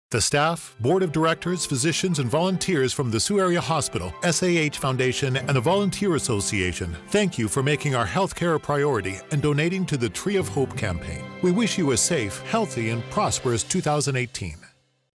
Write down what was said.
The staff, board of directors, physicians, and volunteers from the Sault Area Hospital, SAH Foundation, and the Volunteer Association thank you for making our healthcare a priority and donating to the Tree of Hope campaign. We wish you a safe, healthy, and prosperous 2018.